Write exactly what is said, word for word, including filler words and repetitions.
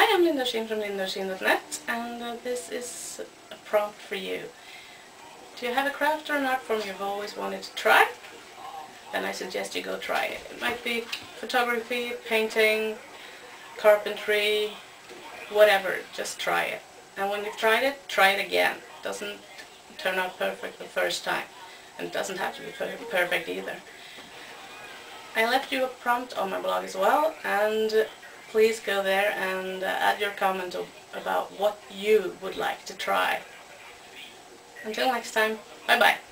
Hi, I'm Linda Sheen from linda sheen dot net, and uh, this is a prompt for you. Do you have a craft or an art form you've always wanted to try? Then I suggest you go try it. It might be photography, painting, carpentry, whatever. Just try it. And when you've tried it, try it again. It doesn't turn out perfect the first time, and it doesn't have to be perfect either. I left you a prompt on my blog as well, and please go there and uh, add your comment about what you would like to try. Until next time, bye bye.